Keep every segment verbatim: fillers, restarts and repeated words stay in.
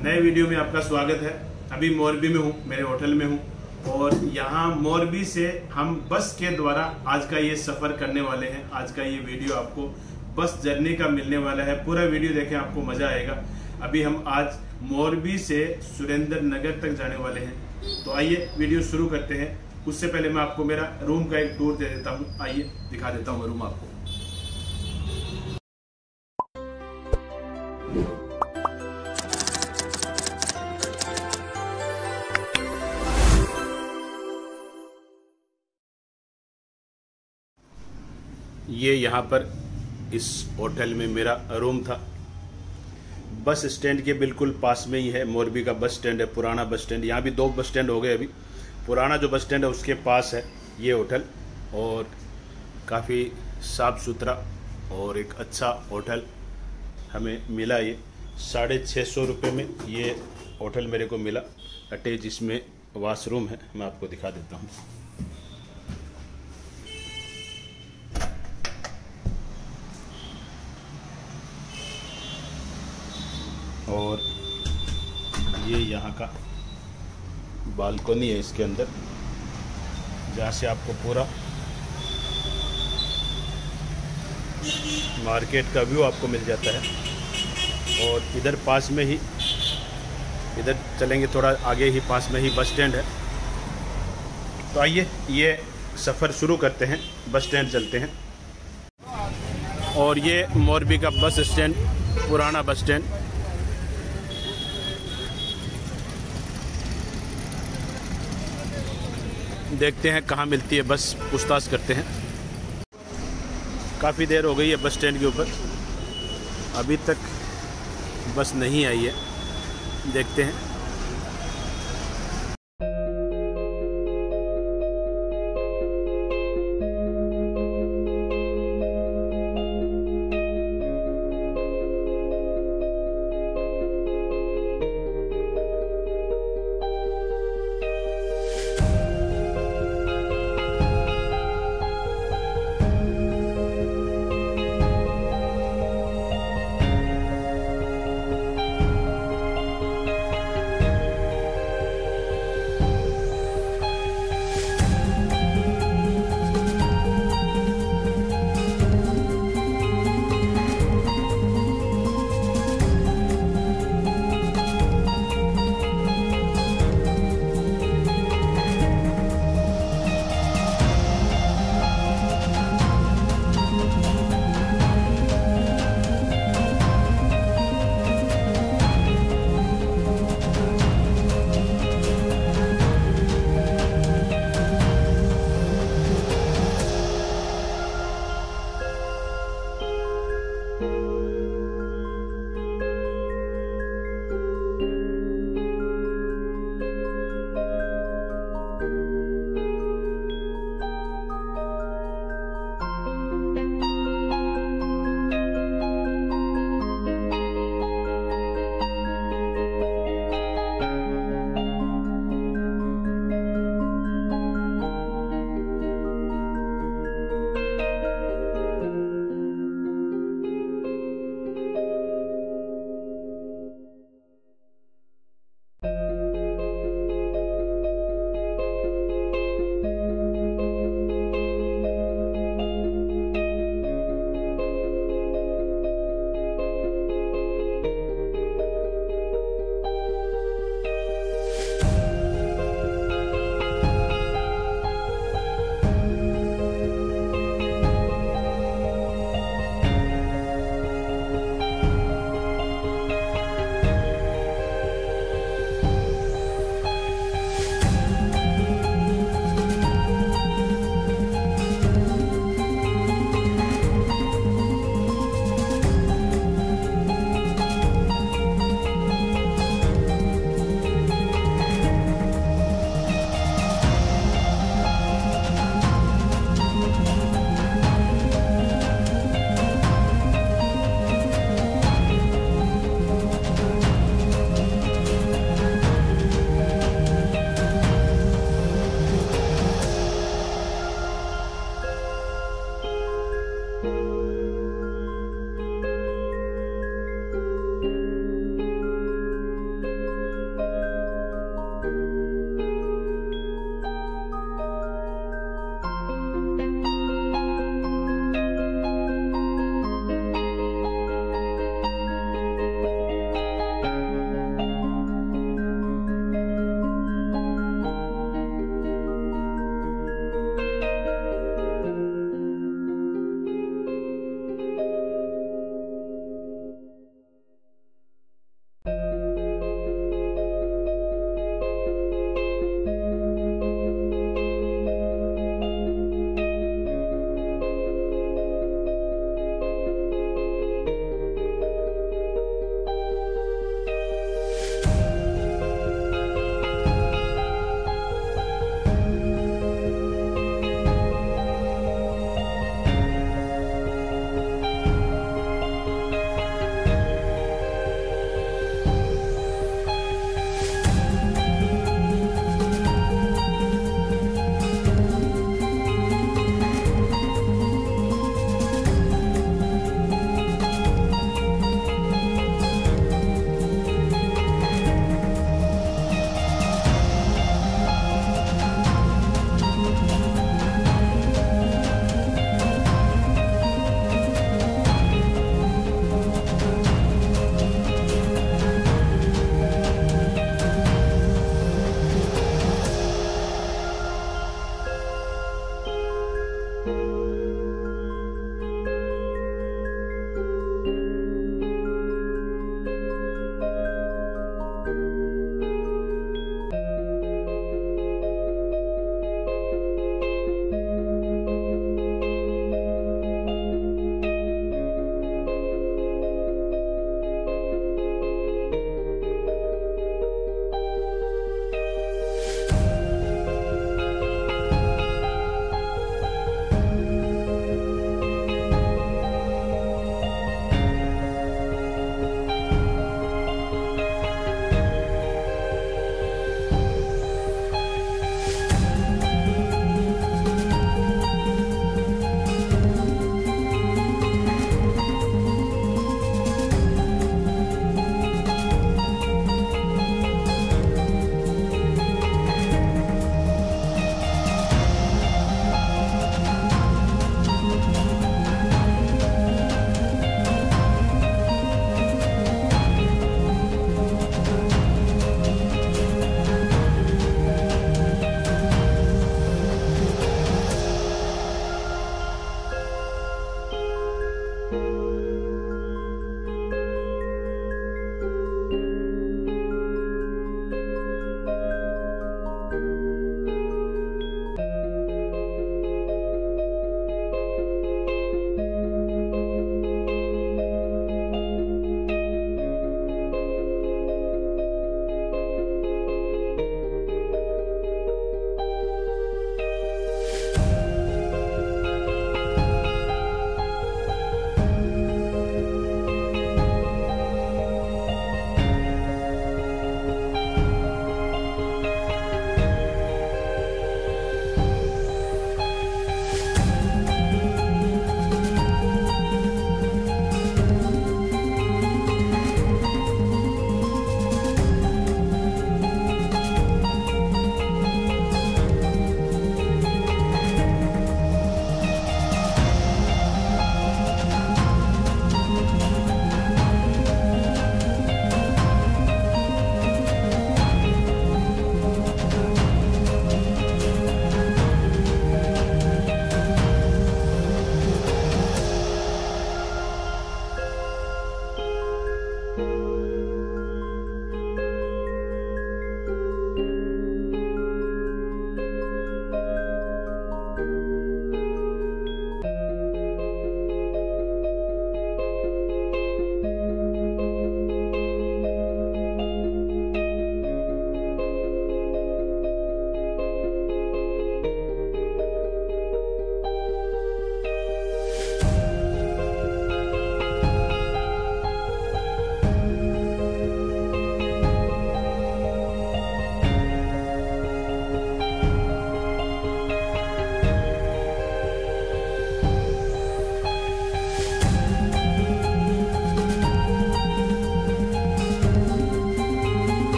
नए वीडियो में आपका स्वागत है। अभी मोरबी में हूँ, मेरे होटल में हूँ और यहाँ मोरबी से हम बस के द्वारा आज का ये सफ़र करने वाले हैं। आज का ये वीडियो आपको बस जर्नी का मिलने वाला है। पूरा वीडियो देखें, आपको मज़ा आएगा। अभी हम आज मोरबी से सुरेंद्र नगर तक जाने वाले हैं, तो आइए वीडियो शुरू करते हैं। उससे पहले मैं आपको मेरा रूम का एक टूर दे देता हूँ। आइए दिखा देता हूँ रूम आपको। ये यहाँ पर इस होटल में मेरा रूम था। बस स्टैंड के बिल्कुल पास में ही है। मोरबी का बस स्टैंड है, पुराना बस स्टैंड। यहाँ भी दो बस स्टैंड हो गए। अभी पुराना जो बस स्टैंड है उसके पास है ये होटल, और काफ़ी साफ़ सुथरा और एक अच्छा होटल हमें मिला। ये साढ़े छः सौ रुपये में ये होटल मेरे को मिला। अटैच इसमें वाशरूम है, मैं आपको दिखा देता हूँ। और ये यहाँ का बालकनी है इसके अंदर, जहाँ से आपको पूरा मार्केट का व्यू आपको मिल जाता है। और इधर पास में ही, इधर चलेंगे थोड़ा आगे ही, पास में ही बस स्टैंड है। तो आइए ये सफ़र शुरू करते हैं, बस स्टैंड चलते हैं। और ये मोरबी का बस स्टैंड, पुराना बस स्टैंड। देखते हैं कहाँ मिलती है बस, पूछताछ करते हैं। काफ़ी देर हो गई है बस स्टैंड के ऊपर, अभी तक बस नहीं आई है। देखते हैं।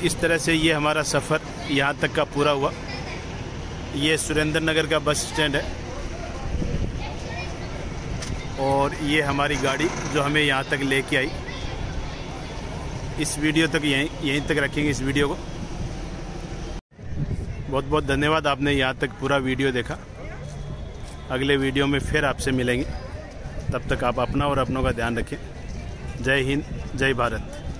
इस तरह से ये हमारा सफ़र यहाँ तक का पूरा हुआ। ये सुरेंद्र नगर का बस स्टैंड है और ये हमारी गाड़ी जो हमें यहाँ तक लेके आई। इस वीडियो तक यहीं यहीं तक रखेंगे इस वीडियो को। बहुत बहुत धन्यवाद, आपने यहाँ तक पूरा वीडियो देखा। अगले वीडियो में फिर आपसे मिलेंगे, तब तक आप अपना और अपनों का ध्यान रखें। जय हिंद, जय भारत।